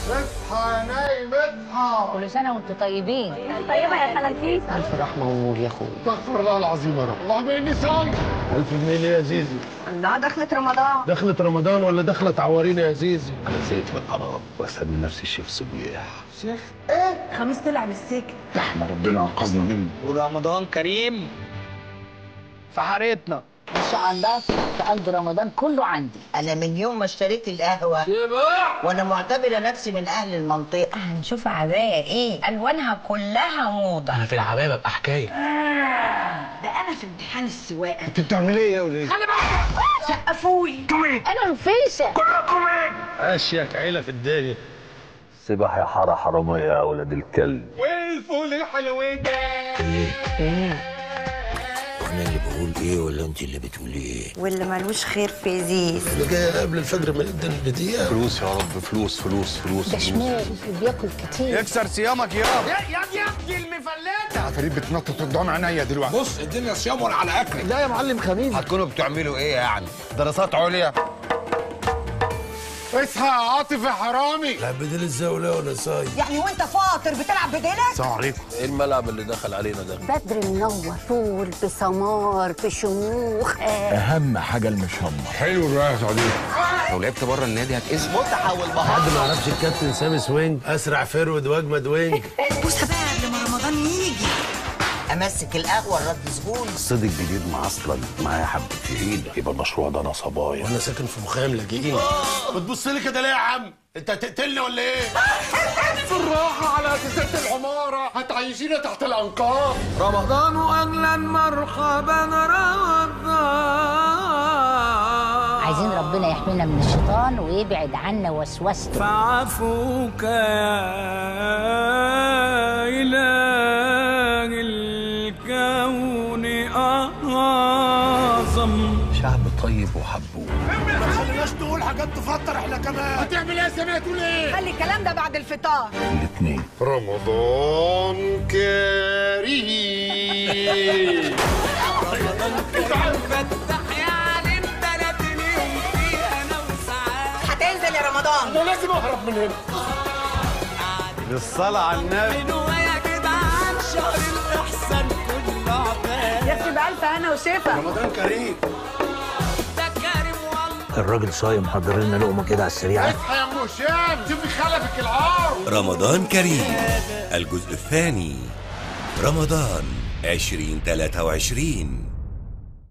اصحى يا نايم اصحى. كل سنة وانتم طيبين. طيبة يا خالتي. ألف رحمة ونور يا أخوي. استغفر الله العظيم يا رب. اللهم اني صايم. 1000 جنيه ليه يا زيزي؟ لا دخلت رمضان. دخلت رمضان ولا دخلت عوارينا يا زيزي؟ انا زهقت من الحرام واسمي نفسي شيخ صبيح. شيخ ايه؟ خميس طلع من السجن. ده احنا ربنا انقذنا منه. ورمضان كريم في حارتنا. إن شاء الله في قلب رمضان كله عندي. أنا من يوم ما اشتريت القهوة وأنا معتبرة نفسي من أهل المنطقة. هنشوف عباية إيه؟ ألوانها كلها موضة. انا في العبايه ببقى حكايه. ده أنا في امتحان السواقة. انت بتعمل ايه يا وليه؟ سقفولي. أنا نفيسة. اشيك عيله في الدنيا. سبح يا حاره حراميه يا اولاد الكلب. والفول الحلوين ده. إيه؟ انا اللي بقول ايه ولا انت اللي بتقولي ايه؟ واللي ملوش خير في زيز. اللي جايه قبل الفجر ما نبدا البديه. فلوس يا رب، فلوس فلوس فلوس. ده شمال بياكل كتير. يكسر صيامك يا ابني المفلته. عفاريت بتنطط قدام عينيا دلوقتي. بص الدنيا صيام ولا على اكل. لا يا معلم خميس. هتكونوا بتعملوا ايه يعني؟ دراسات عليا. اصحى يا عاطف يا حرامي. لا بدل الزاويه ولا صايم. يعني وأنت فاطر بتلعب بديلك؟ السلام عليكم. ايه الملعب اللي دخل علينا ده؟ بدر منور طول بسمار بشموخ. اهم حاجه المشمر. حلو الرأي يا صديقي. لو لعبت بره النادي هتقسم. متعة والبهار. حد ما يعرفش الكابتن سامي سوينج اسرع فرود واجمد وينج. بوسة بقى قبل ما رمضان يجي. أمسك القهوة الرد سجون. الصيد الجديد معصلا معايا حبه تقيله، يبقى المشروع ده نصبايا. وانا ساكن في مخيم لاجئين. بتبص لي كده ليه يا عم؟ انت هتقتلني ولا ايه؟ بالراحة على أساسات العمارة هتعيشينا تحت الأنقاض. رمضان اهلا مرحبا رمضان. عايزين ربنا يحمينا من الشيطان ويبعد عنا وسوسته. فعفوك يا إله الكون أعظم. شعب طيب وحبوب. ما خليناش تقول حاجات تفطر احنا كمان. هتعمل إيه يا سامية تقول إيه؟ خلي الكلام ده بعد الفطار. الاثنين. رمضان كريم. هتنزل يا رمضان. أنا لازم أهرب من هنا. بالصلاه على النبي. يكتب ألف هنا وشفا. رمضان كريم. الراجل صايم، حضر لنا لقمه كده على السريع. اصحى يا أم هشام شوفي خلفك العار. رمضان كريم الجزء الثاني، رمضان 2023.